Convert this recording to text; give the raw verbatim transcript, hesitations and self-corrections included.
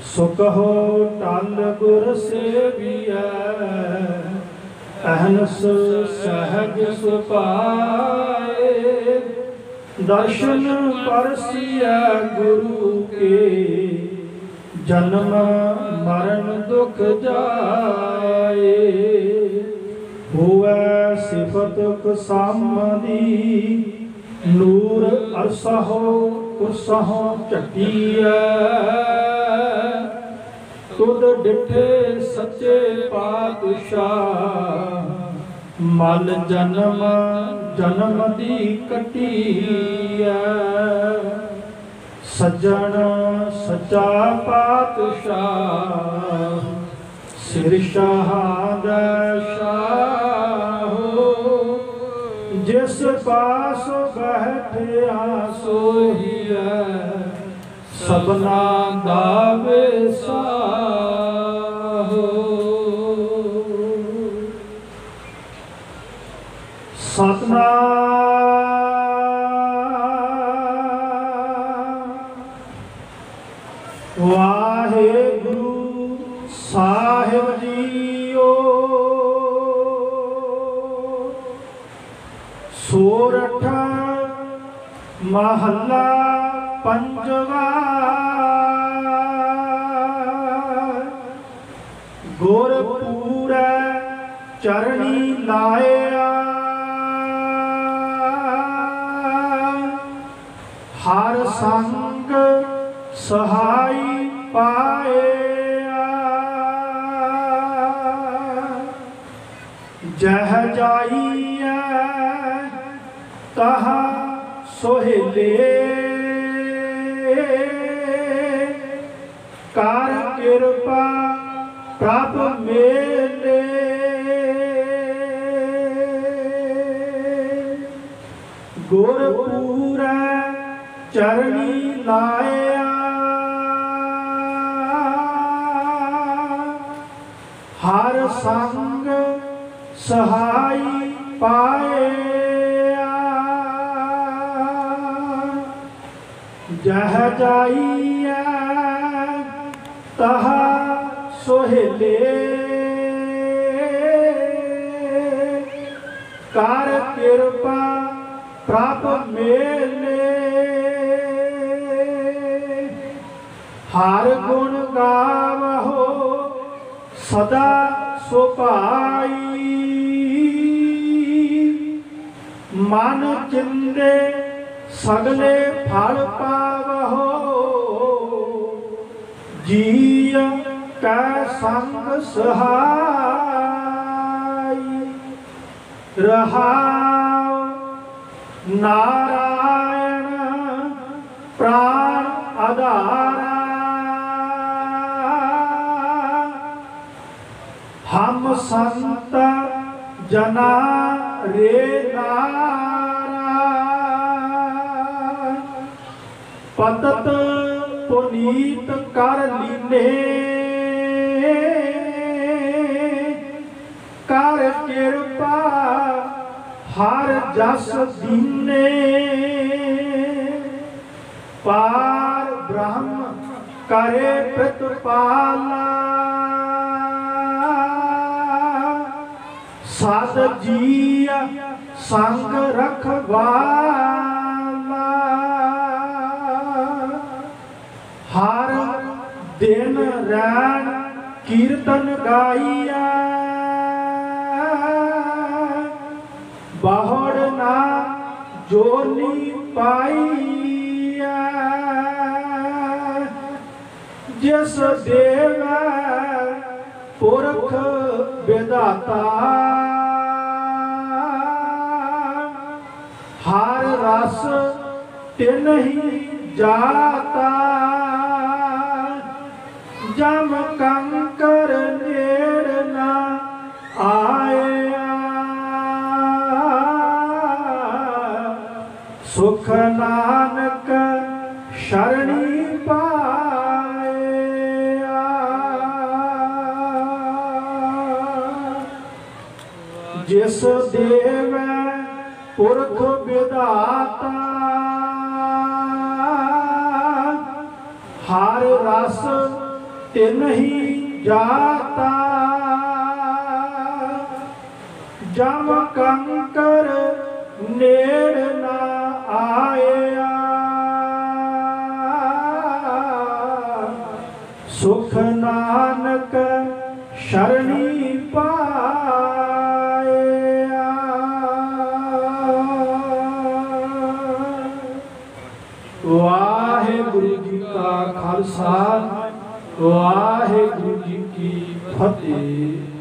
सुकहो टल गुर सेविया अहनस सहज सुपाए। दर्शन परसिया गुरु के जन्म मरण दुख जाए। हुआ सिफत कुसामदी नूर अरसहो कुसहो चटिया। तुद डिठे सच्चे पातशाह मल जन्म जन्म दी कटिया। सज्जन सच्चा पातशाह सिर शहादा शाहो। जिस पास बैठिया सोहिया सबना दावे साहो। सतनाम वाहेगुरु साहिब जीओ। सोरठ महला पंजवा। गुरपुर चरणी लाया हर संग सहाय पाए। जह जाइए तहा सोहेले कार कृपा प्रभ मेले। गुरपुर चरणी लाया हर संग सहाय पाए। जह जाइए तहा सोहेले कार कृपा प्रभ मेले। हर गुण गावहो सदा सुपाई। मन चिंदे सगले फल पावहो। जीय कै संग सहाय रहाओ। नारायण प्राण आधारा। हम संत जना रे नारा। पतत पुनीत कर लीने कर कृपा हर जस दीने। पार ब्रह्म करे प्रतिपाला साध जिया संग रखवाला। हर दिन रैन कीर्तन गाइया बाहर ना जोनी पाइया। जिस देव पुरख विधाता हर रस तिन ही जाता। जम कंकर नेड़ ना आया सुख नानक शरणी पाया। जिस देव पुरख विधाता हर रस तिन्ही जाता जम कंकर नेड़ ना आया सुख नानक शरणी पाया। वाहेगुरु जी का खालसा वाहेगुरु जी की फतेह।